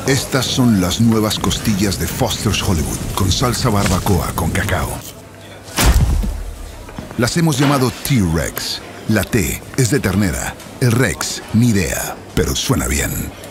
Estas son las nuevas costillas de Foster's Hollywood, con salsa barbacoa con cacao. Las hemos llamado T-Rex. La T es de ternera, el Rex, ni idea, pero suena bien.